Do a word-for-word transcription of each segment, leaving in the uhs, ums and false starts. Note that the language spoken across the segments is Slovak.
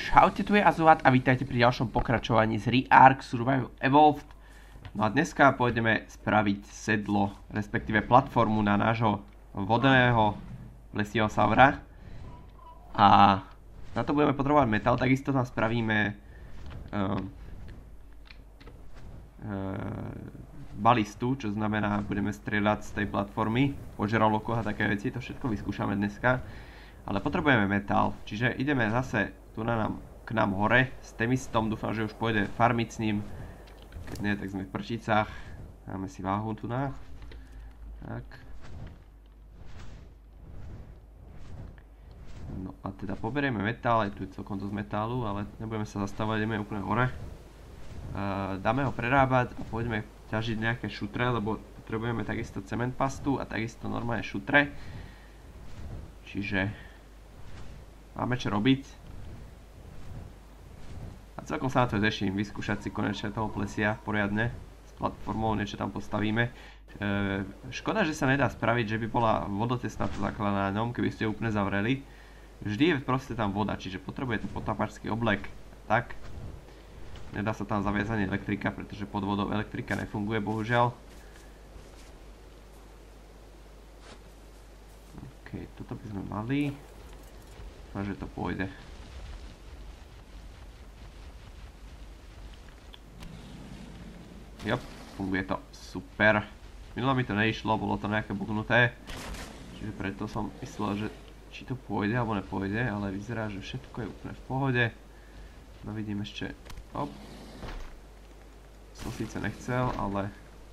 Čaute, tu je Azuat a vítajte pri ďalšom pokračovaní z ReArk Survival Evolved. No a dneska pôjdeme spraviť sedlo, respektíve platformu na nášho vodného plesiosaura. A na to budeme potrebovať metal, takisto tam spravíme uh, uh, balistu, čo znamená, budeme strieľať z tej platformy, po žralokoch a také veci, to všetko vyskúšame dneska. Ale potrebujeme metal, čiže ideme zase tu na nám, k nám hore s Temistom, dúfam, že už pôjde farmiť s ním. Keď nie, tak sme v prčicách. Dáme si váhu tu na. Tak. No a teda poberieme metal, aj tu je celkom dosť metálu, ale nebudeme sa zastavovať, ideme úplne hore. Uh, dáme ho prerábať a pôjdeme ťažiť nejaké šutre, lebo potrebujeme takisto cement pastu a takisto normálne šutre. Čiže máme čo robiť. A celkom sa na to teším, vyskúšať si konečne toho plesia poriadne. S platformou niečo tam postavíme. E, škoda, že sa nedá spraviť, že by bola vodotesná to zakladaná na ňom, keby ste ju úplne zavreli. Vždy je proste tam voda, čiže potrebujete potápačský oblek. Tak. Nedá sa tam zaviazať ani elektrika, pretože pod vodou elektrika nefunguje, bohužiaľ. OK, toto by sme mali. Dúfam, že to pôjde. Jop, funguje to. Super. Minule mi to neišlo, bolo to nejaké bugnuté. Čiže preto som myslel, že či to pôjde alebo nepôjde, ale vyzerá, že všetko je úplne v pohode. No vidím ešte. Hop. Som síce nechcel, ale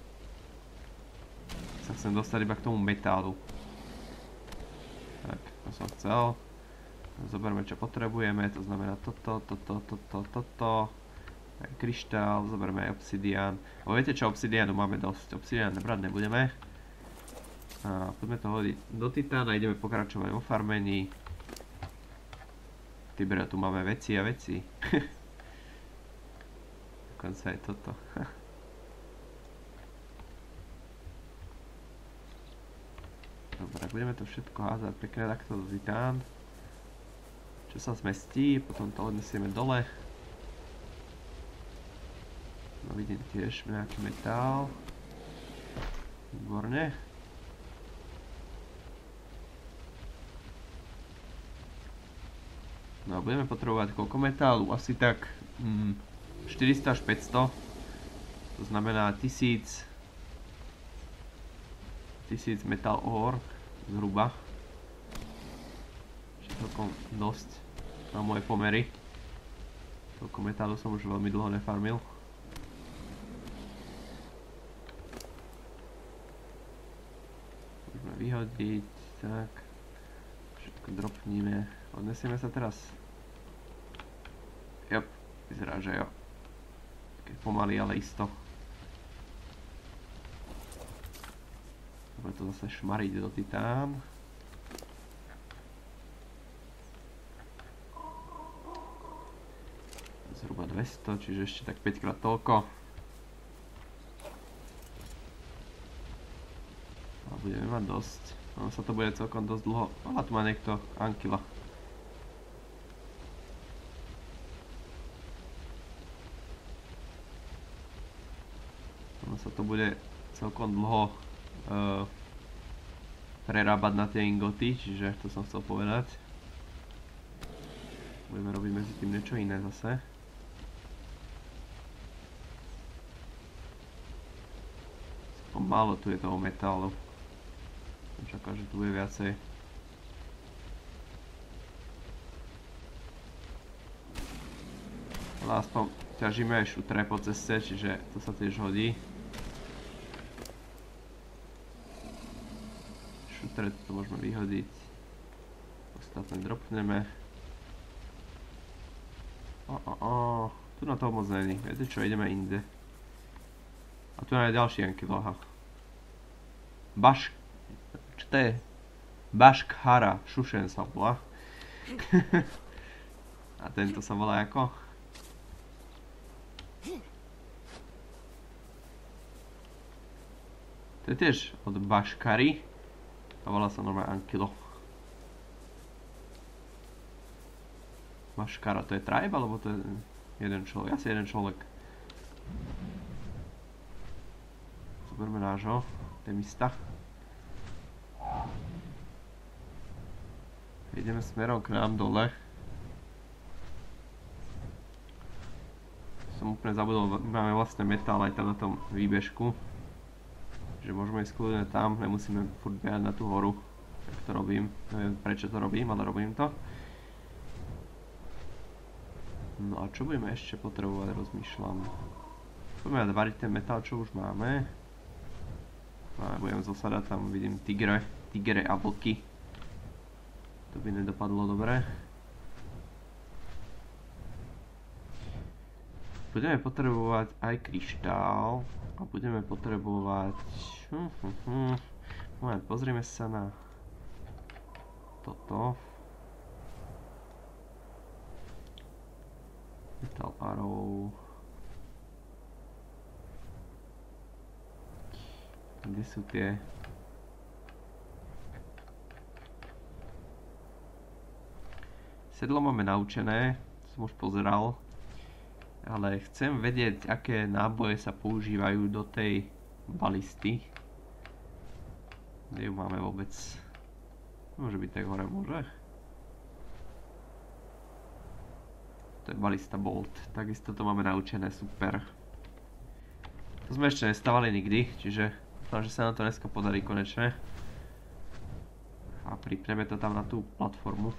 sa chcem dostať iba k tomu metálu. Tak, to som chcel. Zoberme, čo potrebujeme, to znamená toto, toto, toto, toto. Aj kryštál, zoberme aj obsidián. O, viete čo, obsidiánu máme dosť. Obsidián nebrať nebudeme. A poďme to hodiť do titána, ideme pokračovať vo farmení. Tybre, tu máme veci a veci. Dokonca aj toto. Dobre, budeme to všetko házať pekne takto do titán. Čo sa zmestí, potom to odnesieme dole. No vidím tiež nejaký metál. Výborne. No a budeme potrebovať koľko metálu? Asi tak mm, štyristo až päťsto. To znamená tisíc. Tisíc metal ore. Zhruba. Celkom dosť na moje pomery. Toľko metálu som už veľmi dlho nefarmil. Môžeme vyhodiť, tak. Všetko dropníme. Odnesieme sa teraz. Jop, vyzerá, že jo. Také pomaly, ale isto. Budeme to zase šmariť do titán. Zhruba dvesto, čiže ešte tak päť krát toľko. A budeme mať dosť. Ono sa to bude celkom dosť dlho. Ale tu má niekto ankila. Ono sa to bude celkom dlho uh, prerábať na tie ingoty, čiže to som chcel povedať. Budeme robiť medzi tým niečo iné zase. Málo tu je toho metálu. Čakám, že tu bude viacej. Ale aspoň ťažíme aj šutre po ceste, čiže to sa tiež hodí. Šutre to môžeme vyhodiť. Ostatné dropneme. O, o, o. Tu na toho moc není. Viete čo, ideme inde. A tu je ďalší ankyloha. Baš... Čo to je? Baškhara. Šušen sa volá. A tento sa volá ako? To je tiež od Baškary. A volá sa normálne ankylo. Maškara, to je tribe, alebo to je jeden človek? Asi jeden človek. Zoberme nášho, temista. Ideme smerom k nám dole. Som úplne zabudol, máme vlastne metal aj tam na tom výbežku. Že môžeme ísť kľudne tam, nemusíme furt behať na tú horu. Tak to robím, neviem prečo to robím, ale robím to. No a čo budeme ešte potrebovať, rozmýšľam. Budeme variť ten metal, čo už máme. A budem zosadať, tam vidím tigre, tigre a vlky. To by nedopadlo dobre. Budeme potrebovať aj kryštál a budeme potrebovať... Hm, hm, hm. Moment, pozrieme sa na toto. Metal arrow. Kde sú tie? Sedlo máme naučené, som už pozeral. Ale chcem vedieť, aké náboje sa používajú do tej balisty. Kde ju máme vôbec? Môže byť tak hore, môže? To je balista bolt, takisto to máme naučené, super. To sme ešte nestávali nikdy, čiže dúfam, že sa nám to dneska podarí konečne. A pripneme to tam na tú platformu.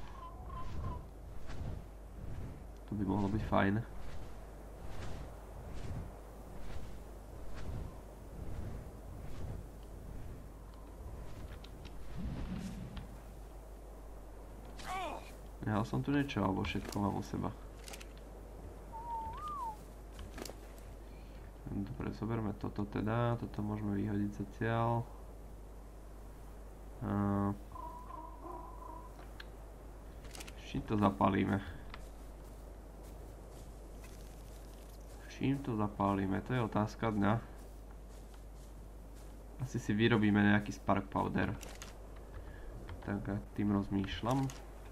To by mohlo byť fajn. Nehal som tu niečo, alebo všetko mám u seba. Dobre, zoberme toto teda, toto môžeme vyhodiť zatiaľ. Čím to zapálime? Čím to zapálime? To je otázka dňa. Asi si vyrobíme nejaký spark powder. Tak tým rozmýšľam.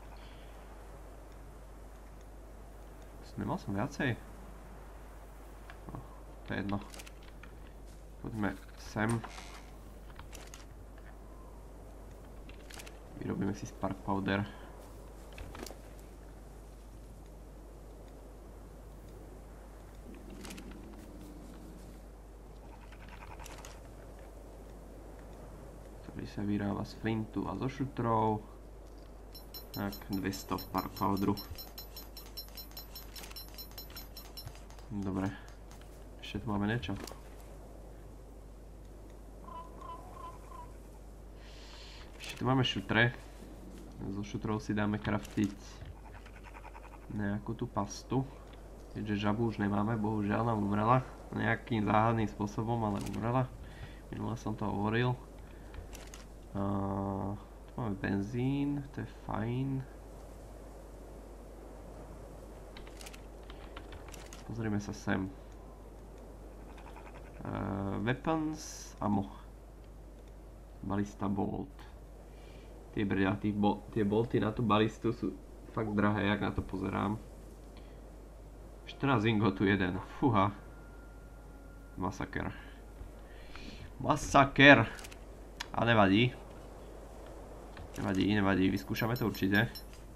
Nemal som viacej? No, to je jedno. Poďme sem. Vyrobíme si spark powder. Ktorý sa vyrába z flintu a zo šutrov. Tak, dvesto spark powderu. Dobre, ešte tu máme niečo. Ešte tu máme šutre. Zo šutrov si dáme craftiť nejakú tú pastu. Keďže žabu už nemáme, bohužiaľ nám umrela. Nejakým záhadným spôsobom, ale umrela. Minule som to hovoril. Tu máme benzín, to je fajn. Pozrieme sa sem. Uh, weapons, ammo. Balista bolt. Tie brďa, bo tie bolty na tú balistu sú fakt drahé, jak na to pozerám. štrnásť ingotu jeden, fúha. Masaker. Masaker. A nevadí. Nevadí, nevadí, vyskúšame to určite.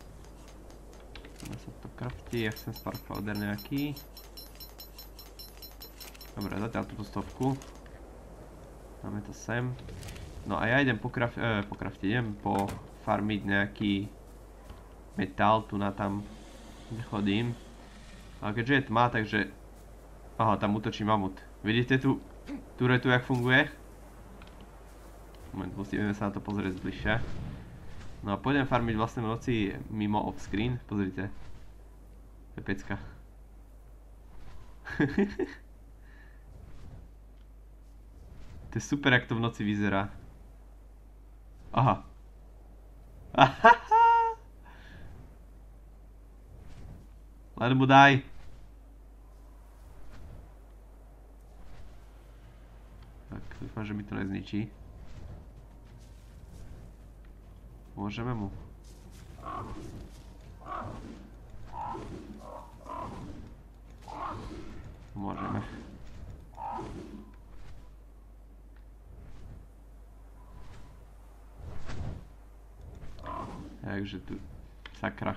Sa to kraftí, ja chcem spark powder nejaký. Dobre, zatiaľ túto stovku. Dáme to sem. No a ja idem pokraf eh, pokraftiť, idem pofarmiť nejaký metal, tu na tam nechodím. Ale keďže je tma, takže... Aha, tam útočí mamut. Vidíte tu turetu, jak funguje? Moment, musíme sa na to pozrieť zbližšia. No a pôjdem farmiť vlastne v noci mimo off-screen, pozrite. To je pecka. To je super, jak to v noci vyzerá. Aha. Ahaha. Len mu daj. Tak, dúfam, že mi to nezničí. Môžeme mu. môžeme. Takže tu... Sakra.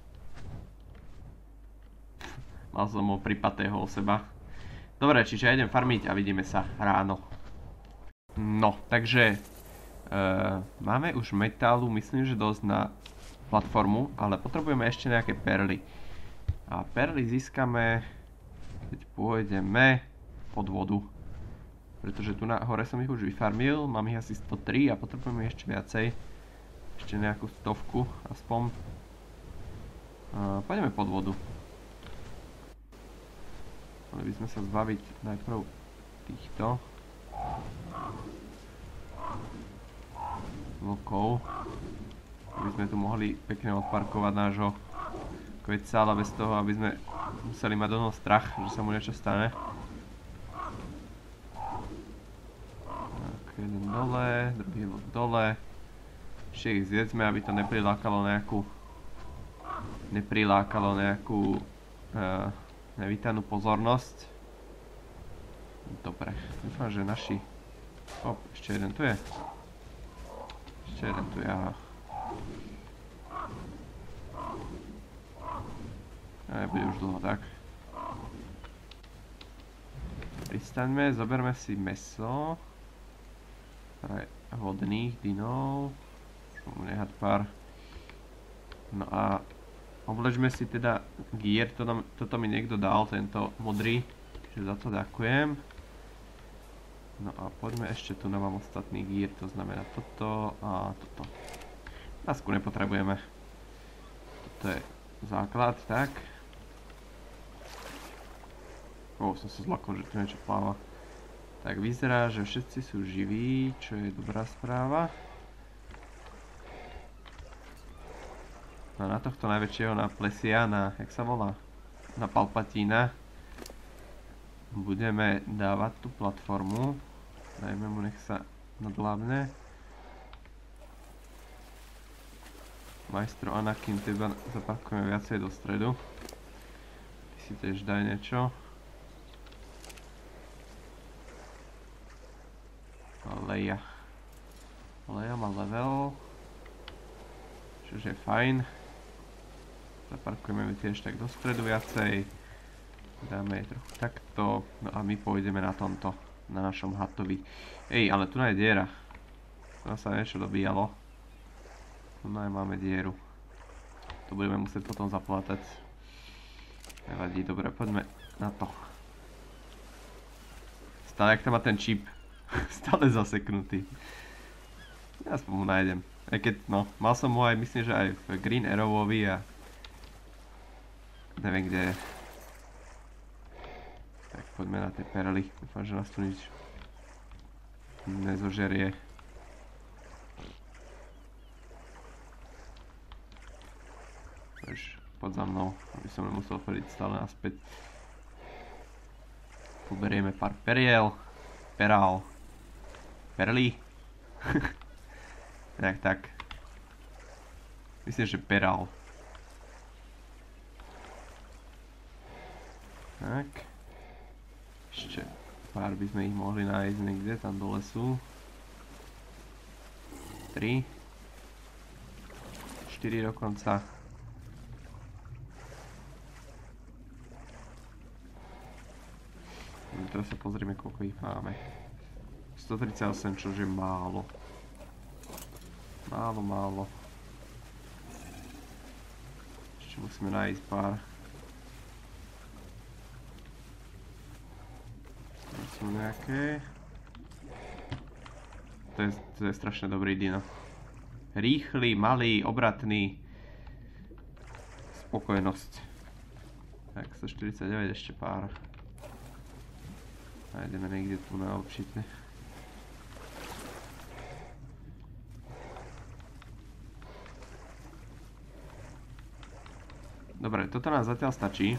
Mal som ho pripatého o seba. Dobre, čiže ja idem farmiť a vidíme sa ráno. No, takže... E, máme už metálu, myslím, že dosť na platformu, ale potrebujeme ešte nejaké perly. A perly získame, keď pôjdeme pod vodu. Pretože tu na hore som ich už vyfarmil, mám ich asi sto tri a potrebujeme ešte viacej. Ešte nejakú stovku, aspoň. A, pôjdeme pod vodu. Mali by sme sa zbaviť najprv týchto vlkov, aby sme tu mohli pekne odparkovať nášho kvecála bez toho, aby sme museli mať do strach, že sa mu niečo stane. Tak, jeden dole, druhý dole. Ešte ich zjedzme, aby to neprilákalo nejakú neprilákalo nejakú uh, nevítanú pozornosť. Dobre, dúfam, že naši... Op, ešte jeden tu je. Ešte jeden tu je, aha. Nebude už dlho, tak. Pristaňme, zoberme si mäso. Pre vodných dynov. Nehať pár. No a oblečme si teda gear, toto, toto mi niekto dal, tento modrý, čiže za to ďakujem. No a poďme ešte tu, mám ostatný gear, to znamená toto a toto. Masku nepotrebujeme. Toto je základ, tak. O, som sa zlakol, že tu niečo pláva. Tak vyzerá, že všetci sú živí, čo je dobrá správa. A na tohto najväčšieho, na plesia, na, jak sa volá, na Palpatína, budeme dávať tú platformu. Dajme mu, nech sa nadlábne. Majstro Anakin, teba zaparkujeme viacej do stredu. Ty si tiež daj niečo. A Leia. Leia má level. Čiže je fajn. Zaparkujeme ju tiež tak do stredu viacej. Dáme jej trochu takto. No a my pôjdeme na tomto. Na našom hatovi. Ej, ale tu je diera. Tu sa niečo dobíjalo. Tu máme dieru. To budeme musieť potom zaplátať. Nevadí, dobre, poďme na to. Stále, jak tam má ten čip. Stále zaseknutý. Ja aspoň mu nájdem. Aj keď, no, mal som ho aj, myslím, že aj v Green Arrowovi a neviem, kde je. Tak poďme na tie perly. Dúfam, že nás tu nič nezožerie. Už pod za mnou, aby som nemusel chodiť stále naspäť. Poberieme pár periel. Perál. Perly. Tak, tak. Myslím, že perál. Tak. Ešte pár by sme ich mohli nájsť niekde, tam dole sú. tri. štyri dokonca. Teraz sa pozrieme, koľko ich máme. stotridsaťosem, čože je málo. Málo, málo. Ešte musíme nájsť pár. To sú nejaké. To je, to je strašne dobrý dino. Rýchly, malý, obratný. Spokojnosť. Tak, stoštyridsaťdeväť ešte pár. Nájdeme niekde tu na určite. Dobre, toto nám zatiaľ stačí.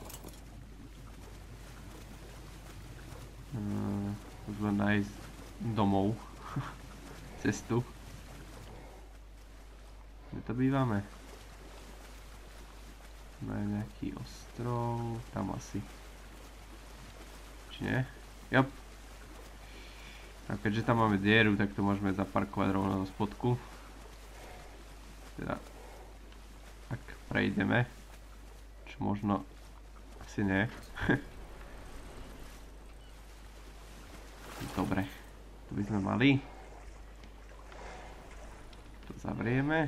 Môžeme nájsť domov. Cestu. Kde to bývame? Na nejaký ostrov, tam asi. či nie? Jop. A keďže tam máme dieru, tak to môžeme zaparkovať rovno do spodku. Teda, ak prejdeme, čo možno asi nie. Dobre, to by sme mali. To zavrieme.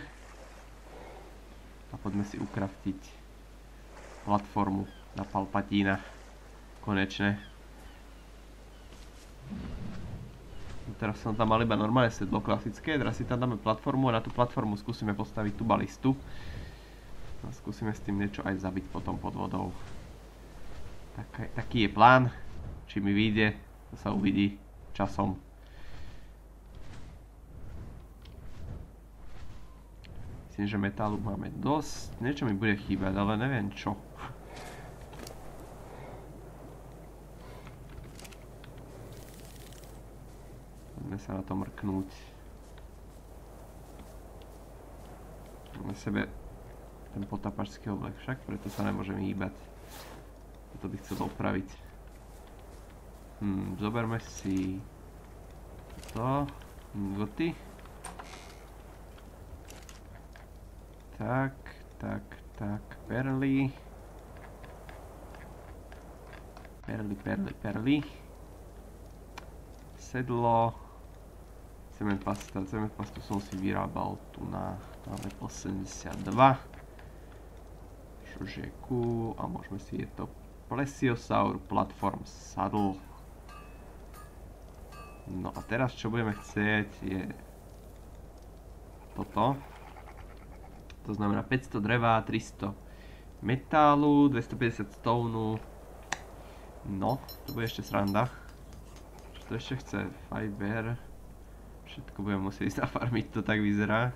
A poďme si ukraftiť platformu na Palpatína. Konečne. Teraz som tam mal iba normálne sedlo klasické, teraz si tam dáme platformu a na tú platformu skúsime postaviť tú balistu. A skúsime s tým niečo aj zabiť potom pod vodou. Tak, taký je plán. Či mi vyjde, to sa uvidí časom. Myslím, že metálu máme dosť. Niečo mi bude chýbať, ale neviem čo. Poďme sa na to mrknúť. Máme sebe ten potapačský oblek však, preto sa nemôžem hýbať. Toto by chcel opraviť. Hm, zoberme si to. Goty. Tak, tak, tak, perly. Perly, perly, perly. Sedlo. Cement pasta, cement pastu som si vyrábal tu na level sedemdesiatdva. Čože ku, a môžeme si, je to Plesiosaur Platform Saddle. No a teraz čo budeme chcieť je toto. To znamená päťsto dreva, tristo metálu, dvestopäťdesiat stónu. No, to bude ešte sranda. Čo to ešte chce? Fiber. Všetko budem musieť ísť nafarmiť, to tak vyzerá.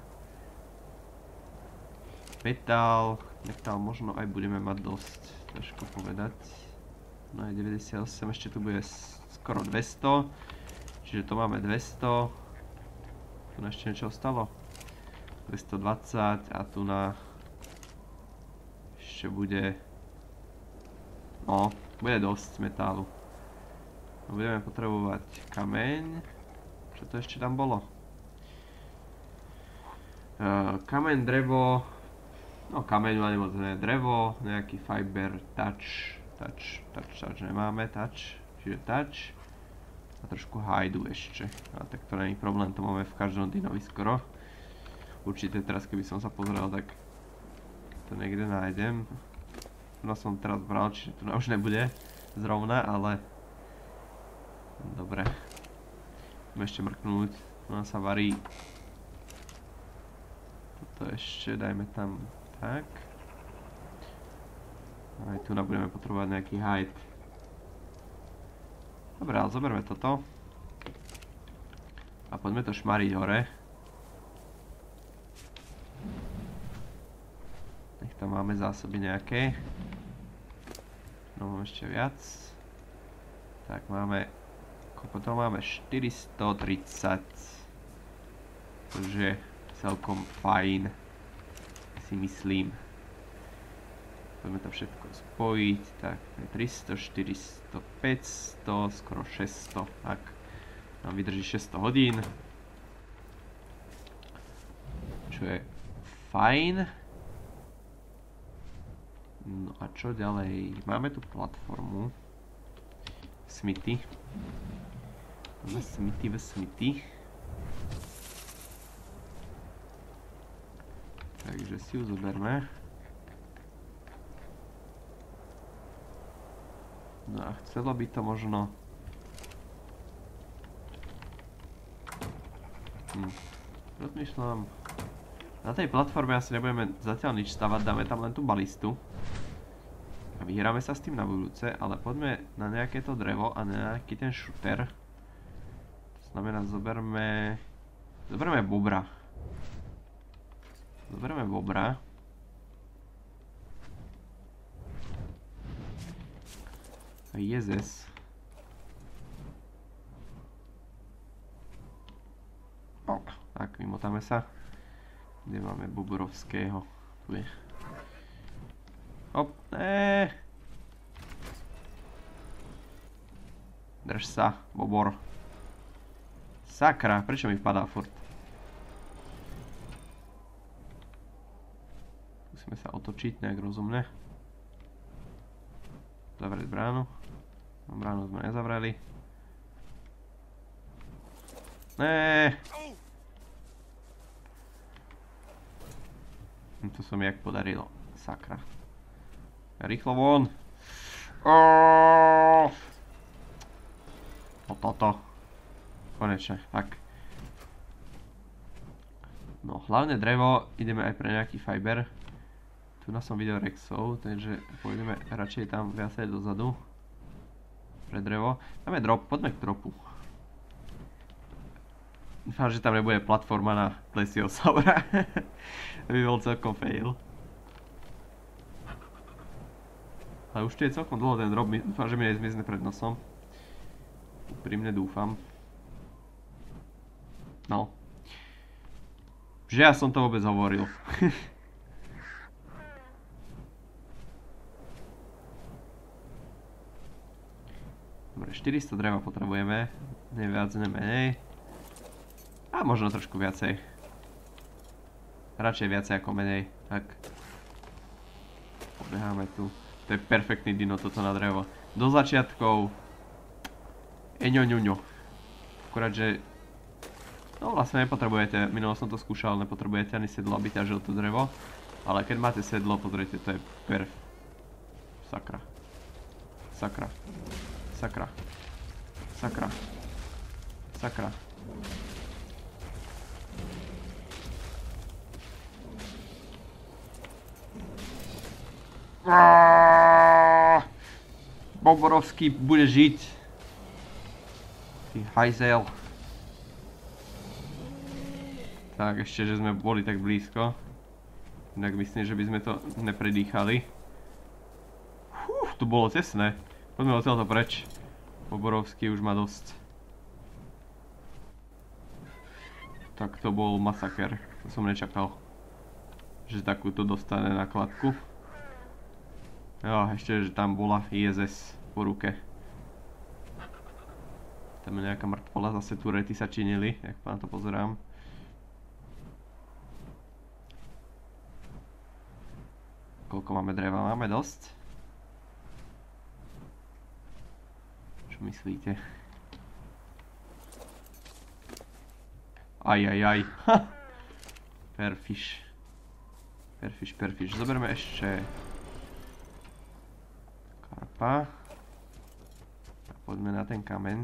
Metál. Metál možno aj budeme mať dosť. Ťažko povedať. No je deväťdesiatosem, ešte tu bude skoro dvesto. Čiže to máme dvesto. Tu ešte niečo ostalo. dvestodvadsať a tu na ešte bude, no, bude dosť metálu. Budeme potrebovať kameň. Čo to ešte tam bolo? Uh, kameň, drevo, no kameň má moc ne, drevo, nejaký fiber, touch, touch, touch, touch nemáme, touch, čiže touch a trošku hajdu ešte. A tak to není problém, to máme v každom dinovi skoro. Určite teraz, keby som sa pozrel, tak to niekde nájdem. No som teraz bral, čiže tu už nebude zrovna, ale dobre. Ideme ešte mrknúť, ona sa varí. Toto ešte dajme tam tak. Aj tu budeme potrebovať nejaký hide. Dobre, ale zoberme toto. A poďme to šmariť hore. Nech tam máme zásoby nejaké. No mám ešte viac. Tak máme, koľko to máme? štyristotridsať. Takže celkom fajn, si myslím. Poďme to všetko spojiť. Tak tristo, štyristo, päťsto, skoro šesťsto. Tak nám vydrží šesťsto hodín. Čo je fajn. No a čo ďalej? Máme tu platformu. Smithy. Máme Smithy ve Smithy. Takže si ju zoberme. No a chcelo by to možno... Hm. Rozmýšľam... Na tej platforme asi nebudeme zatiaľ nič stavať, dáme tam len tú balistu. A vyhráme sa s tým na budúce, ale poďme na nejaké to drevo a na nejaký ten shooter. To znamená, zoberme... Zoberme bobra. Zoberme bobra. A jezes. O, tak, vymotáme sa. Kde máme Bobrovského? Tu je. Hop, eee. Drž sa, bobor. Sakra, prečo mi padá furt? Musíme sa otočiť nejak rozumne. Zavrieť bránu. Bránu sme nezavreli. Né. To sa mi jak podarilo. Sakra. Rýchlo von. O toto. Konečne, tak. No, hlavne drevo, ideme aj pre nejaký fiber. Tu nás som videl Rexov, takže pôjdeme radšej tam viacej dozadu. Pre drevo. Tam je drop, poďme k dropu. Dúfam, že tam nebude platforma na plesiosaura. To by bol celkom fail. Ale už tu je celkom dlho ten drop, dúfam, že mi nezmizne pred nosom. Úprimne dúfam. No. Že ja som to vôbec hovoril. Dobre, štyristo dreva potrebujeme. Ne viac, ne menej. A možno trošku viacej. Radšej viacej ako menej. Tak. Pobeháme tu. To je perfektný dino toto na drevo. Do začiatkov. Eňo ňuňo. Akurát, že... No vlastne nepotrebujete, minulo som to skúšal, nepotrebujete ani sedlo, aby ťažil to drevo. Ale keď máte sedlo, pozrite, to je perf. Sakra. Sakra. Sakra. Sakra. Sakra. Boborovský bude žiť. Ty hajzel. Tak, ešte, že sme boli tak blízko. Inak myslím, že by sme to nepredýchali. Fú, to bolo tesné. Poďme odtiaľto preč. Boborovský už má dosť. Tak to bol masaker. To som nečakal. Že takúto dostane na kladku. Jo, ešte, že tam bola í es es po ruke. Tam je nejaká mŕtvola, zase turety sa činili, jak na to pozerám. Koľko máme dreva? Máme dosť? Čo myslíte? Aj, aj, aj. Ha! Perfiš. Perfiš, perfiš. Zoberme ešte... Karpa. A poďme na ten kameň.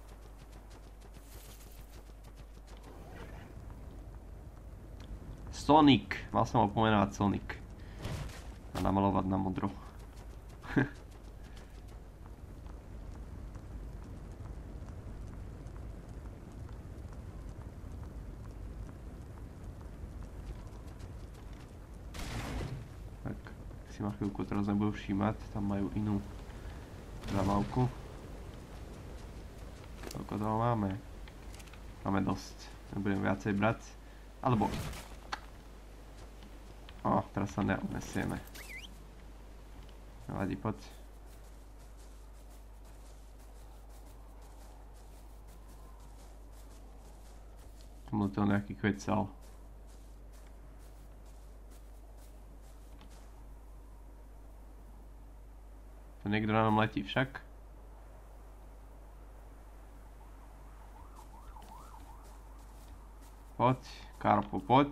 Sonic. Mal som ho pomenovať Sonic. A namalovať na modro. Tak, si ma chvíľku teraz nebudú všímať, tam majú inú zabavku. Koľko toho máme? Máme dosť, nebudem viacej brať. Alebo... O, teraz sa neodnesieme. Nevadí, poď. Tomu to nejaký kvecal. To niekto na nám letí však. Poď, Karpo, poď.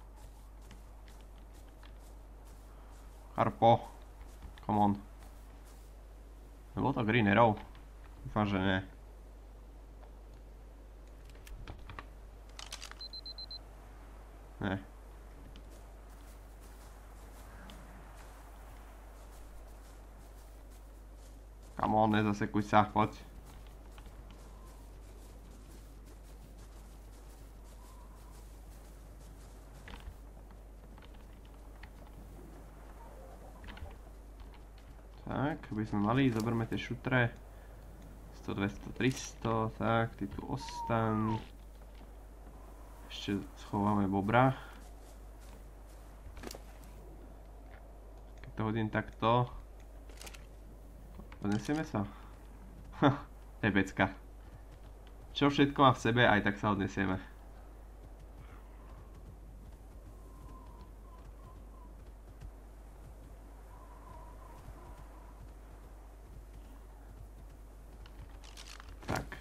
Karpo. Come on. Nebolo to Green Arrow? Dúfam, že nie. Ne. Come on, nezasekuj sa, poď. Tak, aby sme mali, zoberme tie šutre. sto, dvesto, tristo, tak, ty tu ostan. Ešte schováme bobra. Keď to hodím takto. Podnesieme sa. To je pecka. Čo všetko má v sebe, aj tak sa odnesieme. Tak.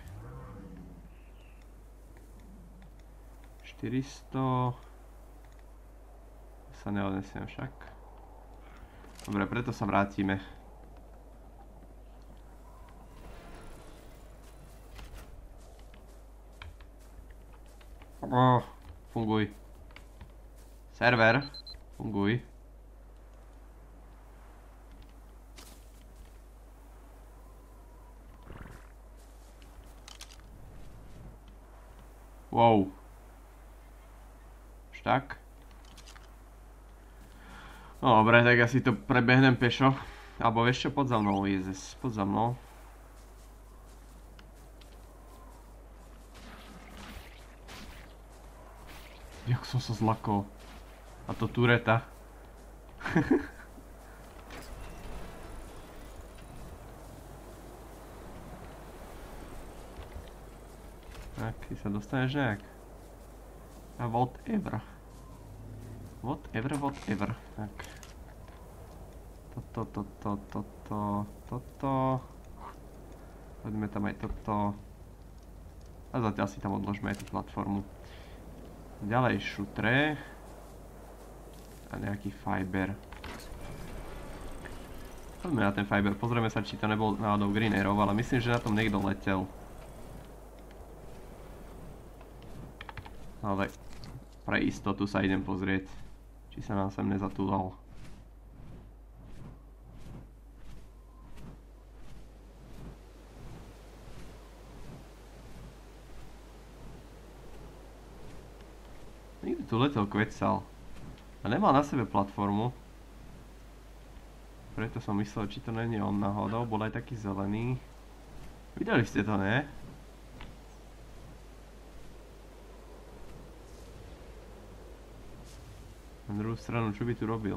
štyristo. Sa neodnesiem však. Dobre, preto sa vrátime. Oh, funguj. Server, funguj. Wow. Už tak. No dobre, tak ja si to prebehnem pešo. Alebo vieš čo, pod za mnou, Jezus, pod za mnou. Jak som sa zlakol. A to tureta. Tak, ty sa dostaneš nejak. A whatever. Whatever, whatever. Tak. Toto, toto, toto, toto. Poďme tam aj toto. A zatiaľ si tam odložme aj tú platformu. Ďalej šutre. A nejaký fiber. Poďme na ten fiber, pozrieme sa, či to nebol náhodou Green Arrow, ale myslím, že na tom niekto letel. Ale pre istotu sa idem pozrieť, či sa nám sem nezatúlal. Niekto tu letel kvecal. A nemal na sebe platformu. Preto som myslel, či to není on náhodou. Bol aj taký zelený. Videli ste to, ne? Na druhú stranu, čo by tu robil?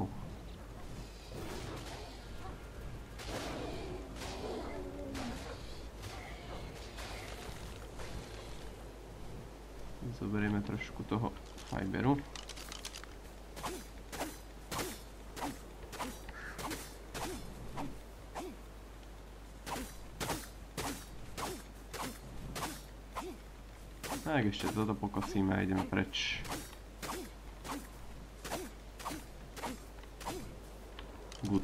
Zoberieme trošku toho fiberu. Tak ešte toto pokosíme a ideme preč. Good.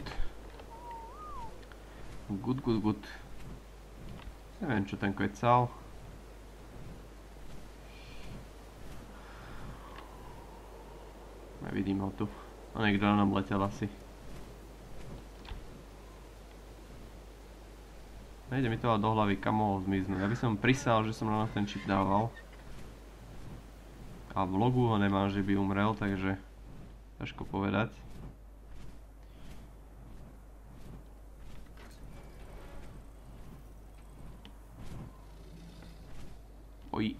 Good, good, good. Neviem, čo ten kvecal. Nevidím ho tu. A niekto na nám letel asi. Nejde mi to ale do hlavy, kam mohol zmiznúť. Ja by som prisal, že som na ten čip dával. A v logu ho nemám, že by umrel, takže ťažko povedať. Oj.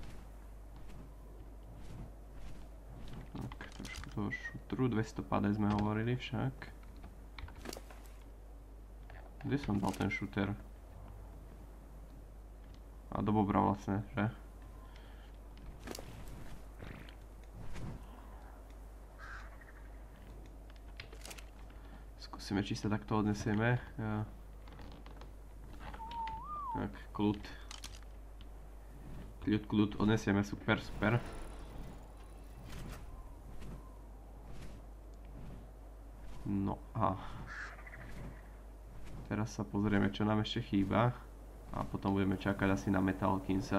Tak, trošku toho šutru, dvesto päťdesiat sme hovorili však. Kde som dal ten šuter? A do bobra vlastne, že? Skúsime, či sa takto odnesieme. Ja. Tak, kľud. Kľud, kľud, odnesieme, super, super. No a teraz sa pozrieme, čo nám ešte chýba. A potom budeme čakať asi na metal, kým sa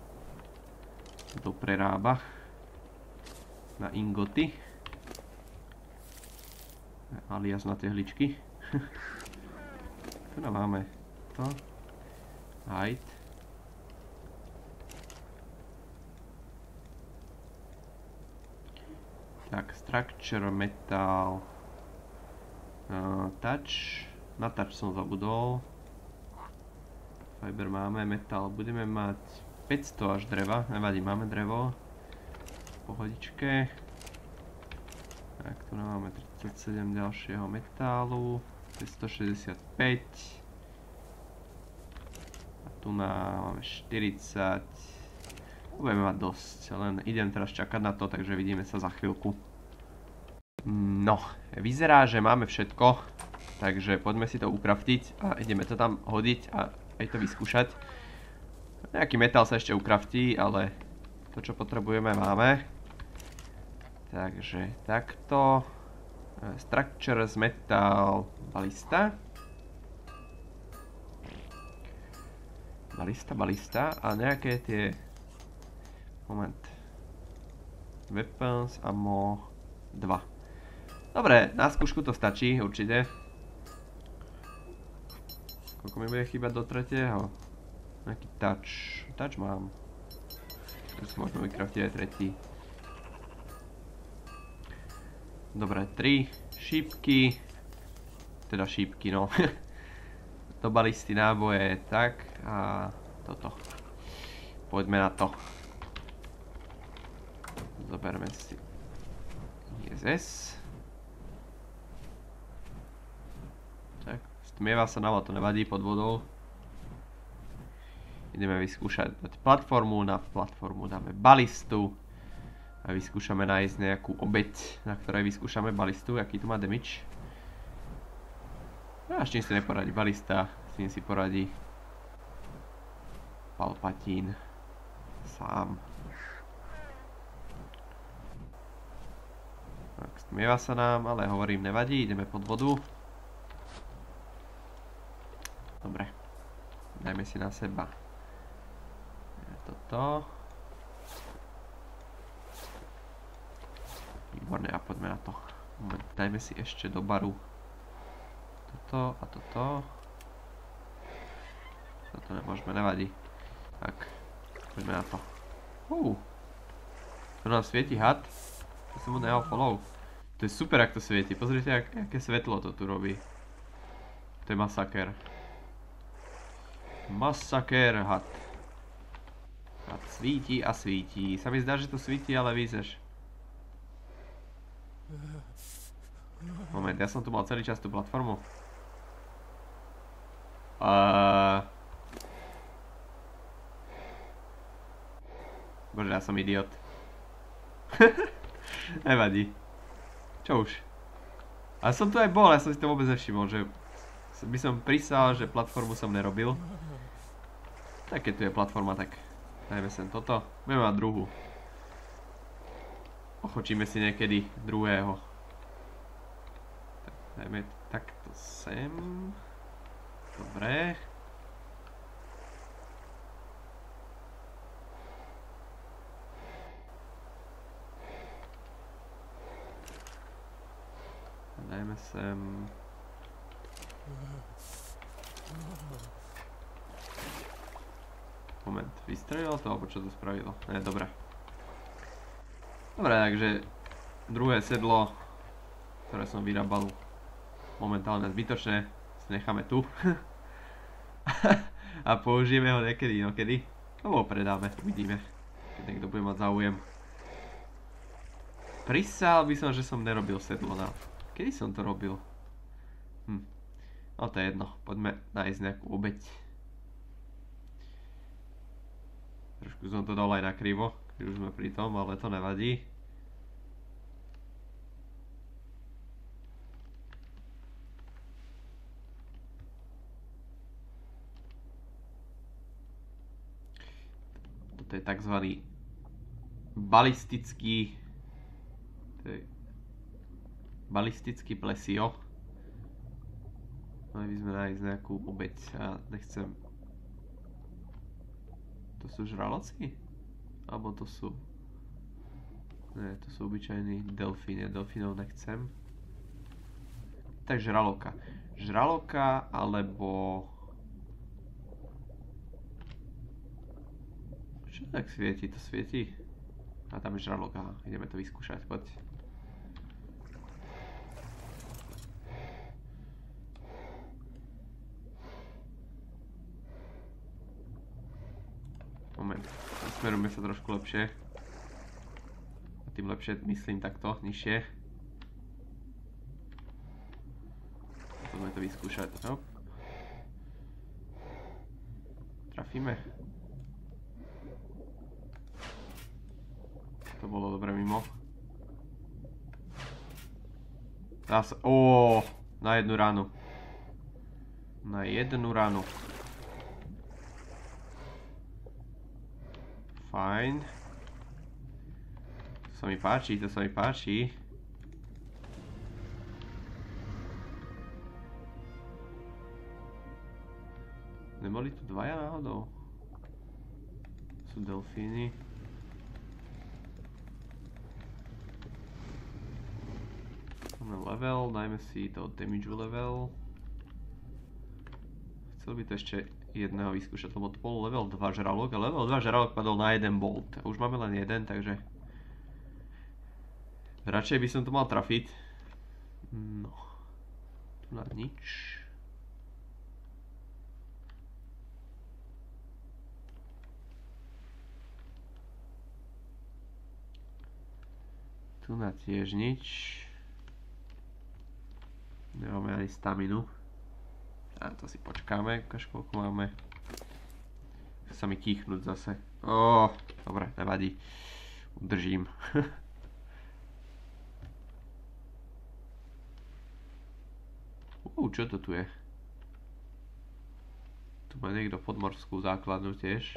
to prerába na ingoty. Alias na tehličky. Tu nám máme to. Hide. Tak, structure, metal. Uh, touch. Na touch som zabudol. Fiber máme, metal budeme mať päťsto až dreva, nevadí, máme drevo. V pohodičke. Tak, tu máme tridsaťsedem ďalšieho metálu. dvestošesťdesiatpäť. A Tu máme štyridsať. Budeme mať dosť, len idem teraz čakať na to, takže vidíme sa za chvíľku. No, vyzerá, že máme všetko, takže poďme si to ukraftiť a ideme to tam hodiť a aj to vyskúšať. Nejaký metal sa ešte ukraftí, ale to, čo potrebujeme, máme. Takže takto. Structures, metal, balista. Balista, balista a nejaké tie... Moment. Weapons, ammo, dva. Dobre, na skúšku to stačí, určite. Koľko mi bude chýbať do tretieho? Nejaký touch. Touch mám. Tu si môžeme vykraftiť aj tretí. Dobre, tri šípky. Teda šípky, no. Do balisty náboje, tak. A toto. Poďme na to. Zoberme si í es es. Tak, stmieva sa nám, to nevadí pod vodou. Ideme vyskúšať dať platformu, na platformu dáme balistu. A vyskúšame nájsť nejakú obeť, na ktorej vyskúšame balistu, aký tu má damage. No a s čím si neporadí balista, s tým si poradí Palpatín sám. Tak, stmieva sa nám, ale hovorím, nevadí, ideme pod vodu. Dobre, dajme si na seba toto. Výborne, a poďme na to. Moment, dajme si ešte do baru toto a toto. Toto nemôžeme, nevadí. Tak, poďme na to. Uuu. Tu nám svieti had. To som mu nehal follow. To je super, ak to svieti. Pozrite, ak, aké svetlo to tu robí. To je masaker. Masaker had. Had svíti a svíti. Sa mi zdá, že to svíti, ale vízeš. Moment, ja som tu mal celý čas tú platformu. Uh... Bože, ja som idiot. Nevadí. Čo už? Ale som tu aj bol, ja som si to vôbec nevšimol, že by som prisal, že platformu som nerobil. Tak keď tu je platforma, tak dajme sem toto. Budeme mať druhú. Ochočíme si niekedy druhého. Tak, dajme takto sem. Dobre. Dajme sem... Moment, vystrelilo to, alebo čo to spravilo? Ne, dobre. Dobre, takže druhé sedlo, ktoré som vyrábal momentálne zbytočné, si necháme tu. A použijeme ho niekedy, inokedy. Alebo predáme, uvidíme, keď niekto bude mať záujem. Prisál by som, že som nerobil sedlo na... Kedy som to robil? Hm. No to je jedno, poďme nájsť nejakú obeť. Trošku som to dal aj na krivo, keď už sme pri tom, ale to nevadí. Toto je takzvaný balistický... To je balistický plesio. Mali by sme nájsť nejakú obeť a nechcem... To sú žraloci? Alebo to sú... Ne, to sú obyčajní delfíny, delfínov nechcem. Tak žraloka. Žraloka alebo... Čo tak svieti? To svieti? A tam je žraloka, ideme to vyskúšať, poď. Moment, smerujme sa trošku lepšie. A tým lepšie myslím takto, nižšie. Poďme to vyskúšať. Hop. trafíme. To bolo dobre mimo. Dá sa... Ó, na jednu ránu. Na jednu ránu. Fajn. To sa mi páči, to sa mi páči. Neboli tu dvaja náhodou? Sú delfíny. Máme level, dajme si to damage level. Chcel by to ešte jedného vyskúšať, lebo to bol level dva žralok a level dva žralok padol na jeden bolt. A už máme len jeden, takže radšej by som to mal trafiť. No, tu na nič. Tu na tiež nič. Nemáme ani staminu. A to si počkáme, ukáž koľko máme. Chce sa mi kýchnúť zase. Ó, dobre, nevadí. Udržím. Uú, čo to tu je? Tu má niekto podmorskú základnu tiež.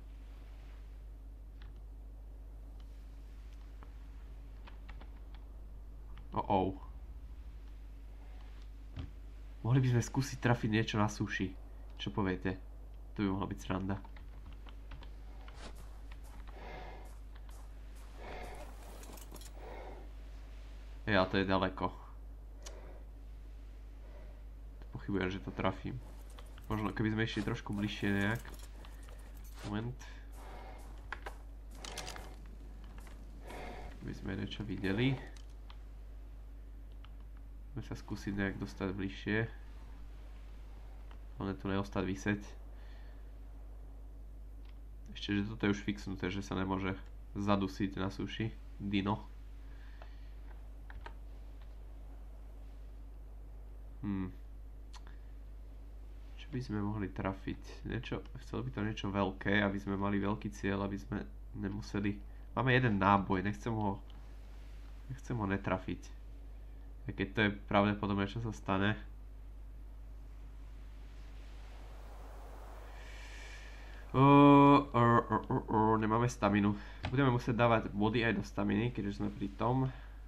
Oh. Mohli by sme skúsiť trafiť niečo na suši. Čo poviete? To by mohla byť sranda. Ja, to je ďaleko. Pochybujem, že to trafím. Možno keby sme išli trošku bližšie nejak. Moment. Aby sme niečo videli. Môžeme sa skúsiť nejak dostať bližšie. Hlavne tu neostať vyseť. Ešte, že toto je už fixnuté, že sa nemôže zadusiť na suši. Dino. Hmm. Čo by sme mohli trafiť? Niečo, chcel by to niečo veľké, aby sme mali veľký cieľ, aby sme nemuseli... Máme jeden náboj, nechcem ho... Nechcem ho netrafiť. A keď to je pravdepodobné, čo sa stane. Uh, uh, uh, uh, uh, nemáme staminu. Budeme musieť dávať body aj do staminy, keďže sme pri tom.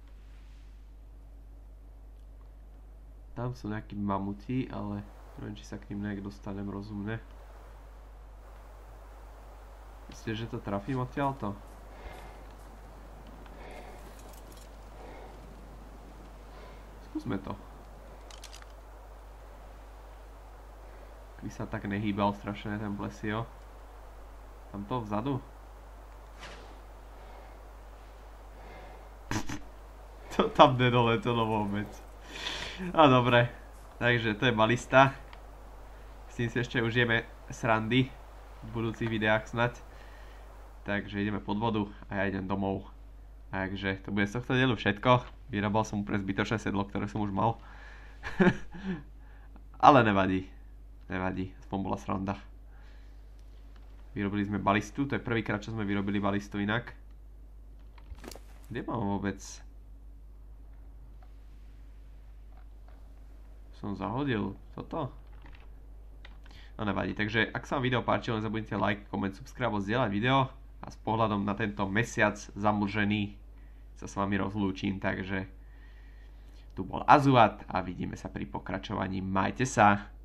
Tam sú nejakí mamuti, ale neviem, či sa k ním nejak dostanem rozumne. Myslíte, že to trafím odtiaľto? Skúsme to. Keby sa tak nehýbal strašne ten plesio. Tamto vzadu. To tam nedoletelo vôbec. A dobre, takže to je balista. S tým si ešte užijeme srandy v budúcich videách snať. Takže ideme pod vodu a ja idem domov. Takže to bude z tohto dielu všetko. Vyrábal som pre zbytočné sedlo, ktoré som už mal. Ale nevadí. Nevadí, aspoň bola sranda. Vyrobili sme balistu, to je prvýkrát, čo sme vyrobili balistu inak. Kde mám vôbec? Som zahodil toto? No nevadí, takže ak sa vám video páčilo, nezabudnite like, koment, subscribe, zdieľať video a s pohľadom na tento mesiac zamlžený sa s vami rozlúčim, takže tu bol Azuat a vidíme sa pri pokračovaní. Majte sa!